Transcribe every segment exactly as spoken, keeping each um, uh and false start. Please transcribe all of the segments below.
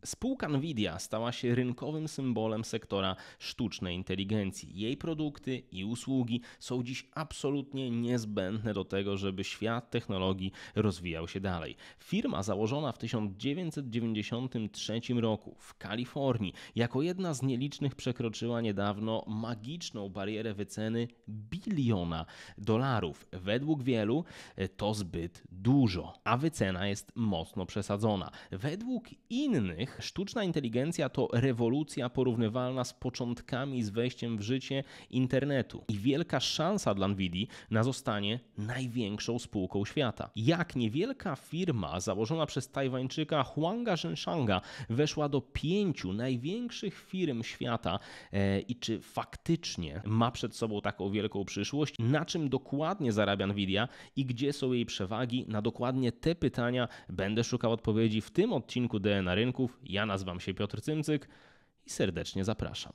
Spółka Nvidia stała się rynkowym symbolem sektora sztucznej inteligencji. Jej produkty i usługi są dziś absolutnie niezbędne do tego, żeby świat technologii rozwijał się dalej. Firma założona w tysiąc dziewięćset dziewięćdziesiątym trzecim roku w Kalifornii jako jedna z nielicznych przekroczyła niedawno magiczną barierę wyceny biliona dolarów. Według wielu to zbyt dużo, a wycena jest mocno przesadzona. Według innych sztuczna inteligencja to rewolucja porównywalna z początkami z wejściem w życie internetu i wielka szansa dla Nvidii na zostanie największą spółką świata. Jak niewielka firma założona przez Tajwańczyka Huanga Zhenshanga weszła do pięciu największych firm świata e, i czy faktycznie ma przed sobą taką wielką przyszłość, na czym dokładnie zarabia Nvidia i gdzie są jej przewagi, na dokładnie te pytania będę szukał odpowiedzi w tym odcinku D N A Rynków. Ja nazywam się Piotr Cymcyk i serdecznie zapraszam.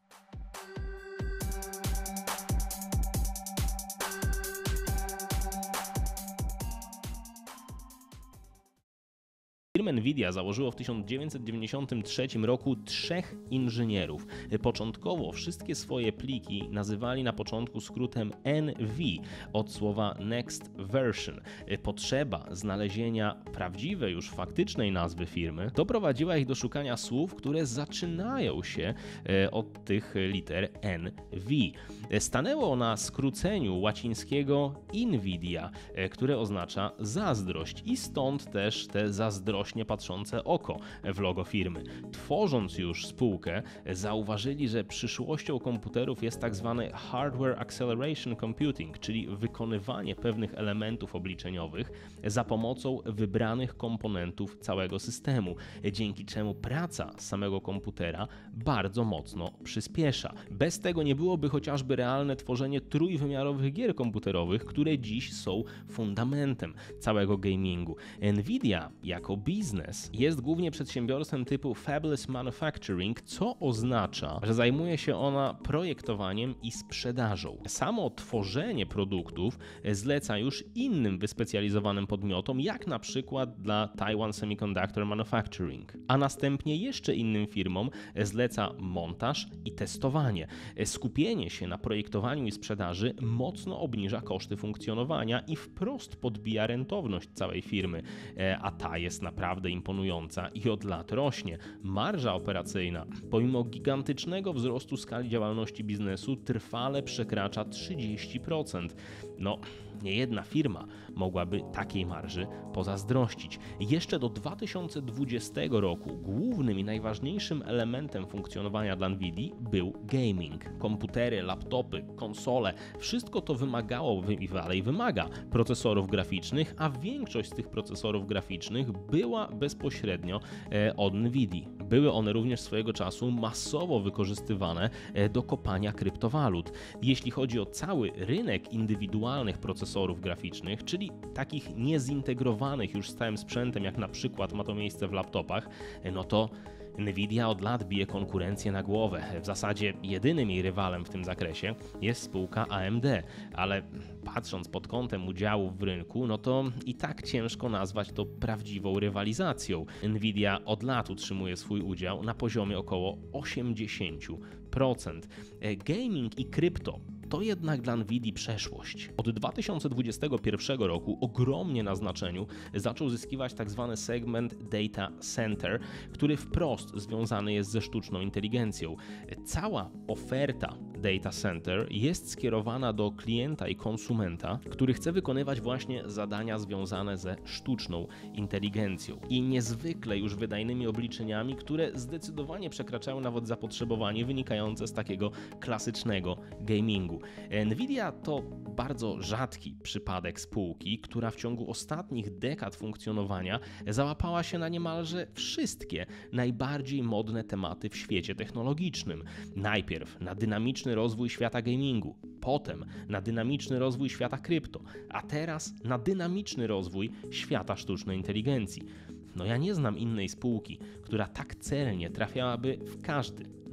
Firmę Nvidia założyło w tysiąc dziewięćset dziewięćdziesiątym trzecim roku trzech inżynierów. Początkowo wszystkie swoje pliki nazywali na początku skrótem N V od słowa Next Version. Potrzeba znalezienia prawdziwej, już faktycznej nazwy firmy doprowadziła ich do szukania słów, które zaczynają się od tych liter N V. Stanęło na skróceniu łacińskiego Nvidia, które oznacza zazdrość i stąd też te zazdrości patrzące oko w logo firmy. Tworząc już spółkę, zauważyli, że przyszłością komputerów jest tak zwany Hardware Acceleration Computing, czyli wykonywanie pewnych elementów obliczeniowych za pomocą wybranych komponentów całego systemu, dzięki czemu praca samego komputera bardzo mocno przyspiesza. Bez tego nie byłoby chociażby realne tworzenie trójwymiarowych gier komputerowych, które dziś są fundamentem całego gamingu. Nvidia jako biznes jest głównie przedsiębiorstwem typu Fabless Manufacturing, co oznacza, że zajmuje się ona projektowaniem i sprzedażą. Samo tworzenie produktów zleca już innym wyspecjalizowanym podmiotom, jak na przykład dla Taiwan Semiconductor Manufacturing, a następnie jeszcze innym firmom zleca montaż i testowanie. Skupienie się na projektowaniu i sprzedaży mocno obniża koszty funkcjonowania i wprost podbija rentowność całej firmy, a ta jest naprawdę naprawdę imponująca i od lat rośnie. Marża operacyjna, pomimo gigantycznego wzrostu skali działalności biznesu, trwale przekracza trzydzieści procent. No, niejedna firma mogłaby takiej marży pozazdrościć. Jeszcze do dwa tysiące dwudziestego roku głównym i najważniejszym elementem funkcjonowania dla Nvidii był gaming. Komputery, laptopy, konsole, wszystko to wymagało i dalej wymaga procesorów graficznych, a większość z tych procesorów graficznych była bezpośrednio od Nvidii. Były one również swojego czasu masowo wykorzystywane do kopania kryptowalut. Jeśli chodzi o cały rynek indywidualnych procesorów graficznych, czyli takich niezintegrowanych już z całym sprzętem, jak na przykład ma to miejsce w laptopach, no to Nvidia od lat bije konkurencję na głowę. W zasadzie jedynym jej rywalem w tym zakresie jest spółka A M D, ale patrząc pod kątem udziałów w rynku, no to i tak ciężko nazwać to prawdziwą rywalizacją. Nvidia od lat utrzymuje swój udział na poziomie około osiemdziesiąt procent. Gaming i krypto to jednak dla Nvidii przeszłość. Od dwa tysiące dwudziestego pierwszego roku ogromnie na znaczeniu zaczął zyskiwać tzw. segment Data Center, który wprost związany jest ze sztuczną inteligencją. Cała oferta Data Center jest skierowana do klienta i konsumenta, który chce wykonywać właśnie zadania związane ze sztuczną inteligencją i niezwykle już wydajnymi obliczeniami, które zdecydowanie przekraczają nawet zapotrzebowanie wynikające z takiego klasycznego gamingu. Nvidia to bardzo rzadki przypadek spółki, która w ciągu ostatnich dekad funkcjonowania załapała się na niemalże wszystkie najbardziej modne tematy w świecie technologicznym. Najpierw na dynamiczny rozwój świata gamingu, potem na dynamiczny rozwój świata krypto, a teraz na dynamiczny rozwój świata sztucznej inteligencji. No ja nie znam innej spółki, która tak celnie trafiałaby w każdy,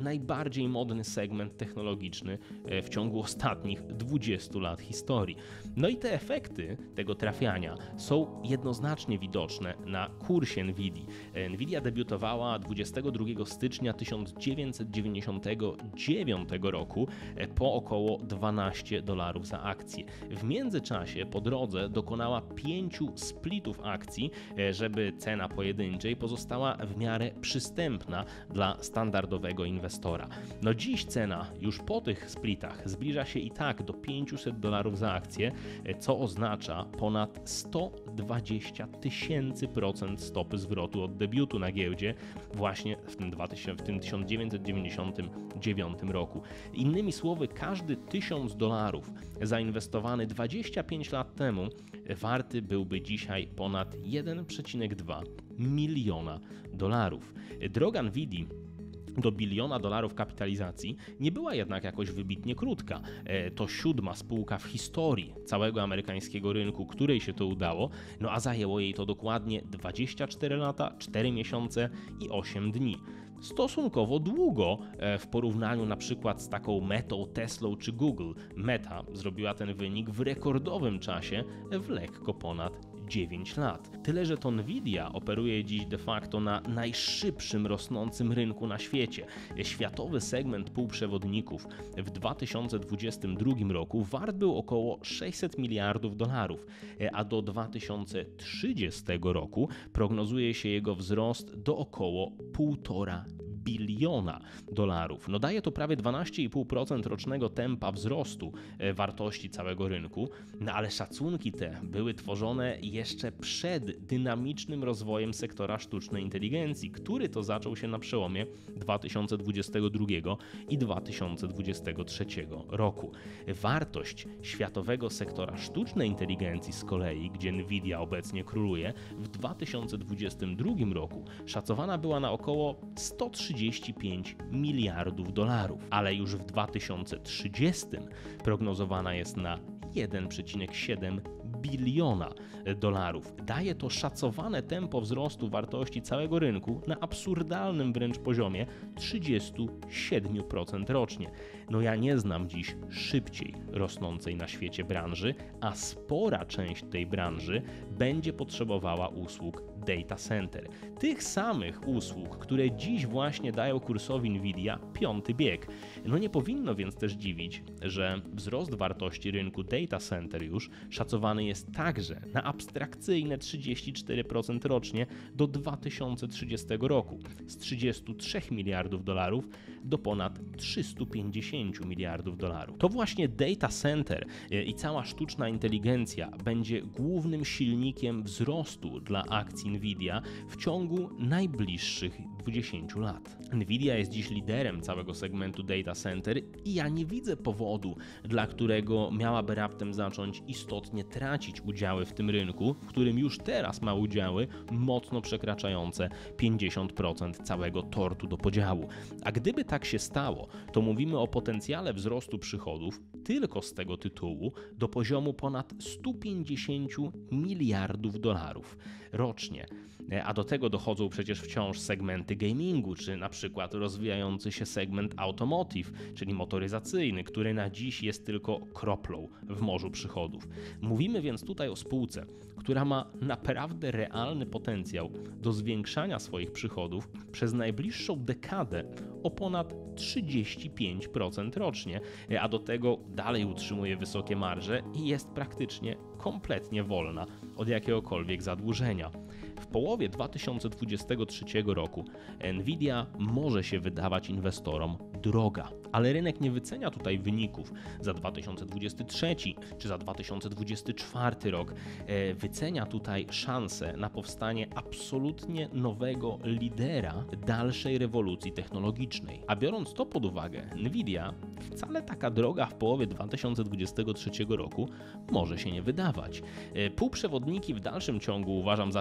najbardziej modny segment technologiczny w ciągu ostatnich dwudziestu lat historii. No i te efekty tego trafiania są jednoznacznie widoczne na kursie Nvidii. Nvidia debiutowała dwudziestego drugiego stycznia tysiąc dziewięćset dziewięćdziesiątego dziewiątego roku po około dwanaście dolarów za akcję. W międzyczasie po drodze dokonała pięciu splitów akcji, żeby cena pojedynczej pozostała w miarę przystępna dla standardowego inwestora. No dziś cena już po tych splitach zbliża się i tak do pięciuset dolarów za akcję, co oznacza ponad sto dwadzieścia tysięcy procent stopy zwrotu od debiutu na giełdzie właśnie w tym, w tym tysiąc dziewięćset dziewięćdziesiątym dziewiątym roku. Innymi słowy, każdy tysiąc dolarów zainwestowany dwadzieścia pięć lat temu warty byłby dzisiaj ponad jeden przecinek dwa miliona dolarów. Droga Nvidii do biliona dolarów kapitalizacji nie była jednak jakoś wybitnie krótka. To siódma spółka w historii całego amerykańskiego rynku, której się to udało, no a zajęło jej to dokładnie dwadzieścia cztery lata, cztery miesiące i osiem dni. Stosunkowo długo w porównaniu na przykład z taką Metą, Teslą czy Google. Meta zrobiła ten wynik w rekordowym czasie w lekko ponad dziewięć lat. Tyle, że to Nvidia operuje dziś de facto na najszybszym rosnącym rynku na świecie. Światowy segment półprzewodników w dwa tysiące dwudziestym drugim roku wart był około sześćset miliardów dolarów, a do dwa tysiące trzydziestego roku prognozuje się jego wzrost do około półtora biliona dolarów. No daje to prawie dwanaście i pół procent rocznego tempa wzrostu wartości całego rynku, no ale szacunki te były tworzone jeszcze przed dynamicznym rozwojem sektora sztucznej inteligencji, który to zaczął się na przełomie dwa tysiące dwudziestego drugiego i dwa tysiące dwudziestego trzeciego roku. Wartość światowego sektora sztucznej inteligencji z kolei, gdzie Nvidia obecnie króluje, w dwa tysiące dwudziestym drugim roku szacowana była na około sto trzydzieści pięć miliardów dolarów, ale już w dwa tysiące trzydziestym prognozowana jest na jeden przecinek siedem biliona dolarów. Daje to szacowane tempo wzrostu wartości całego rynku na absurdalnym wręcz poziomie trzydzieści siedem procent rocznie. No ja nie znam dziś szybciej rosnącej na świecie branży, a spora część tej branży będzie potrzebowała usług data center. Tych samych usług, które dziś właśnie dają kursowi Nvidia piąty bieg. No nie powinno więc też dziwić, że wzrost wartości rynku data center już szacowany jest także na abstrakcyjne trzydzieści cztery procent rocznie do dwa tysiące trzydziestego roku, z trzydziestu trzech miliardów dolarów do ponad trzystu pięćdziesięciu miliardów dolarów. To właśnie data center i cała sztuczna inteligencja będzie głównym silnikiem wzrostu dla akcji Nvidia w ciągu najbliższych dwudziestu lat. Nvidia jest dziś liderem całego segmentu data center i ja nie widzę powodu, dla którego miałaby raptem zacząć istotnie tracić udziały w tym rynku, w którym już teraz ma udziały mocno przekraczające pięćdziesiąt procent całego tortu do podziału. A gdyby tak się stało, to mówimy o potencjale wzrostu przychodów tylko z tego tytułu do poziomu ponad stu pięćdziesięciu miliardów dolarów rocznie. A do tego dochodzą przecież wciąż segmenty gamingu, czy na przykład rozwijający się segment automotive, czyli motoryzacyjny, który na dziś jest tylko kroplą w morzu przychodów. Mówimy więc tutaj o spółce, która ma naprawdę realny potencjał do zwiększania swoich przychodów przez najbliższą dekadę o ponad trzydzieści pięć procent rocznie, a do tego dalej utrzymuje wysokie marże i jest praktycznie kompletnie wolna od jakiegokolwiek zadłużenia. W połowie dwa tysiące dwudziestego trzeciego roku Nvidia może się wydawać inwestorom droga, ale rynek nie wycenia tutaj wyników za dwa tysiące dwudziesty trzeci czy za dwa tysiące dwudziesty czwarty rok. Wycenia tutaj szansę na powstanie absolutnie nowego lidera dalszej rewolucji technologicznej. A biorąc to pod uwagę, Nvidia wcale taka droga w połowie dwa tysiące dwudziestego trzeciego roku może się nie wydawać. Półprzewodniki w dalszym ciągu uważam za czarnego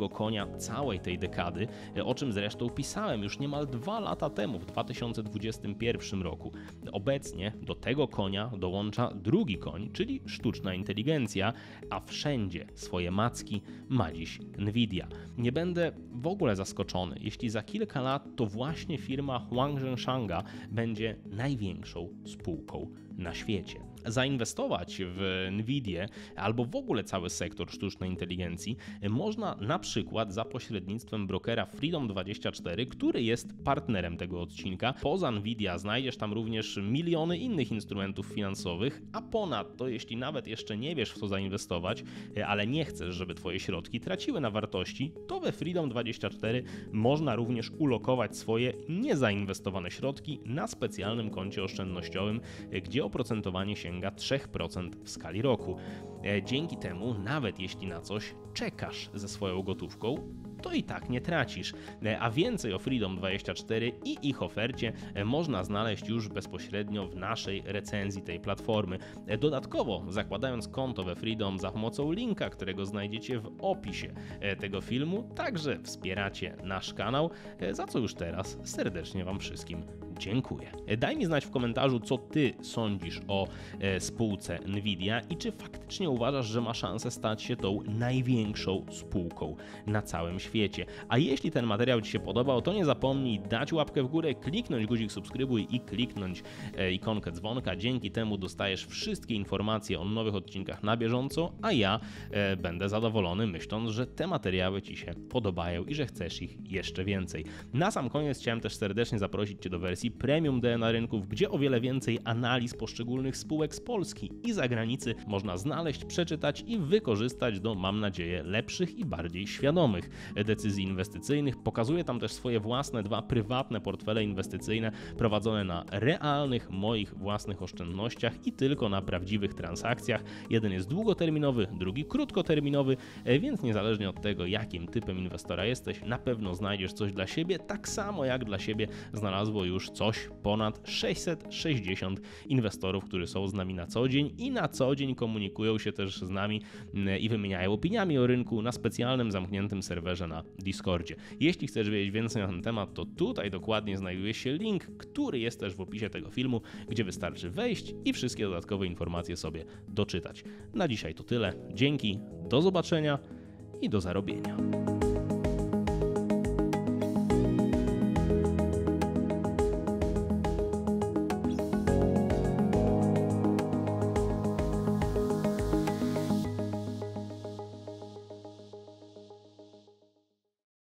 głównego konia całej tej dekady, o czym zresztą pisałem już niemal dwa lata temu, w dwa tysiące dwudziestym pierwszym roku. Obecnie do tego konia dołącza drugi koń, czyli sztuczna inteligencja, a wszędzie swoje macki ma dziś Nvidia. Nie będę w ogóle zaskoczony, jeśli za kilka lat to właśnie firma Huangshan będzie największą spółką na świecie. Zainwestować w Nvidię albo w ogóle cały sektor sztucznej inteligencji można na przykład za pośrednictwem brokera Freedom dwadzieścia cztery, który jest partnerem tego odcinka. Poza Nvidia znajdziesz tam również miliony innych instrumentów finansowych, a ponadto, jeśli nawet jeszcze nie wiesz w co zainwestować, ale nie chcesz, żeby twoje środki traciły na wartości, to we Freedom dwadzieścia cztery można również ulokować swoje niezainwestowane środki na specjalnym koncie oszczędnościowym, gdzie oprocentowanie sięga trzy procent w skali roku. Dzięki temu, nawet jeśli na coś czekasz ze swoją gotówką, to i tak nie tracisz. A więcej o Freedom dwadzieścia cztery i ich ofercie można znaleźć już bezpośrednio w naszej recenzji tej platformy. Dodatkowo, zakładając konto we Freedom za pomocą linka, którego znajdziecie w opisie tego filmu, także wspieracie nasz kanał, za co już teraz serdecznie Wam wszystkim dziękuję. Daj mi znać w komentarzu, co Ty sądzisz o spółce Nvidia i czy faktycznie uważasz, że ma szansę stać się tą największą spółką na całym świecie. A jeśli ten materiał Ci się podobał, to nie zapomnij dać łapkę w górę, kliknąć guzik subskrybuj i kliknąć ikonkę dzwonka. Dzięki temu dostajesz wszystkie informacje o nowych odcinkach na bieżąco, a ja będę zadowolony, myśląc, że te materiały Ci się podobają i że chcesz ich jeszcze więcej. Na sam koniec chciałem też serdecznie zaprosić Cię do wersji Premium D N A Rynków, gdzie o wiele więcej analiz poszczególnych spółek z Polski i zagranicy można znaleźć, przeczytać i wykorzystać do, mam nadzieję, lepszych i bardziej świadomych decyzji inwestycyjnych. Pokazuję tam też swoje własne dwa prywatne portfele inwestycyjne prowadzone na realnych, moich własnych oszczędnościach i tylko na prawdziwych transakcjach. Jeden jest długoterminowy, drugi krótkoterminowy, więc niezależnie od tego, jakim typem inwestora jesteś, na pewno znajdziesz coś dla siebie, tak samo jak dla siebie znalazło już coś ponad sześćset sześćdziesiąt inwestorów, którzy są z nami na co dzień i na co dzień komunikują się też z nami i wymieniają opiniami o rynku na specjalnym, zamkniętym serwerze na Discordzie. Jeśli chcesz wiedzieć więcej na ten temat, to tutaj dokładnie znajduje się link, który jest też w opisie tego filmu, gdzie wystarczy wejść i wszystkie dodatkowe informacje sobie doczytać. Na dzisiaj to tyle. Dzięki, do zobaczenia i do zarobienia.